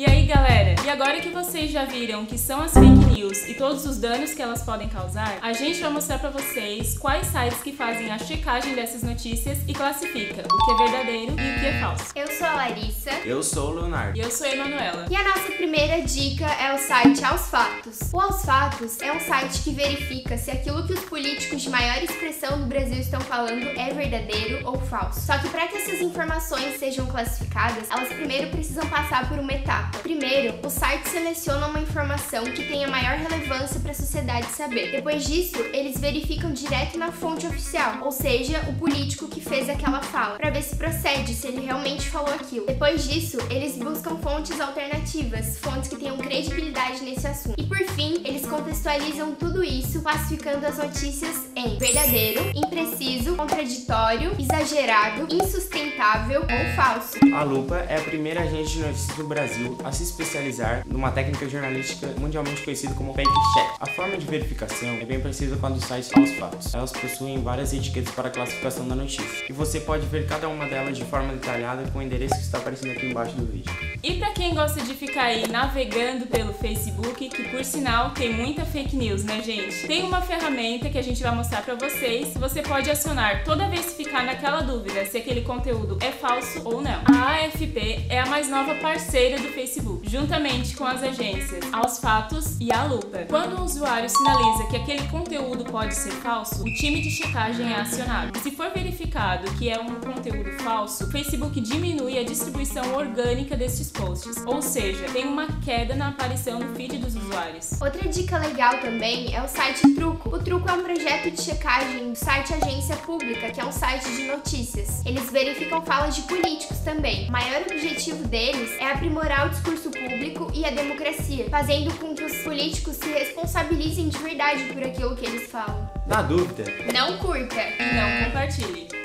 E aí galera, e agora que vocês já viram o que são as fake news e todos os danos que elas podem causar, a gente vai mostrar pra vocês quais sites que fazem a checagem dessas notícias e classifica o que é verdadeiro e o que é falso. Eu sou a Larissa. Eu sou o Leonardo. E eu sou a Emanuela. E a nossa primeira dica é o site Aos Fatos. O Aos Fatos é um site que verifica se aquilo que os políticos de maior expressão do Brasil estão falando é verdadeiro ou falso. Só que para que essas informações sejam classificadas, elas primeiro precisam passar por uma etapa. Primeiro, o site seleciona uma informação que tenha maior relevância para a sociedade saber. Depois disso, eles verificam direto na fonte oficial, ou seja, o político que fez aquela fala, para ver se procede, se ele realmente falou aquilo. Depois disso, eles buscam fontes alternativas, fontes que tenham credibilidade nesse assunto. E por fim, eles contextualizam tudo isso, classificando as notícias em verdadeiro, impreciso, contraditório, exagerado, insustentável ou falso. A Lupa é a primeira agência de notícias do Brasil a se especializar numa técnica jornalística mundialmente conhecida como fake check. A forma de verificação é bem parecida com a do site Aos Fatos. Elas possuem várias etiquetas para a classificação da notícia, e você pode ver cada uma delas de forma detalhada com o endereço que está aparecendo aqui embaixo do vídeo. E pra quem gosta de ficar aí navegando pelo Facebook, que por sinal tem muita fake news, né gente? Tem uma ferramenta que a gente vai mostrar pra vocês, você pode acionar toda vez que ficar naquela dúvida se aquele conteúdo é falso ou não. A AFP é a mais nova parceira do Facebook, juntamente com as agências Aos Fatos e a Lupa. Quando o usuário sinaliza que aquele conteúdo pode ser falso, o time de checagem é acionado. Se for verificado que é um conteúdo falso, o Facebook diminui a distribuição orgânica desses posts, ou seja, tem uma queda na aparição no feed dos usuários. Outra dica legal também é o site Truco. O Truco é um projeto de checagem do site Agência Pública, que é um site de notícias. Eles verificam falas de políticos também. O maior objetivo deles é aprimorar o discurso público e a democracia, fazendo com que os políticos se responsabilizem de verdade por aquilo que eles falam. Na dúvida, Não curta E não compartilhe.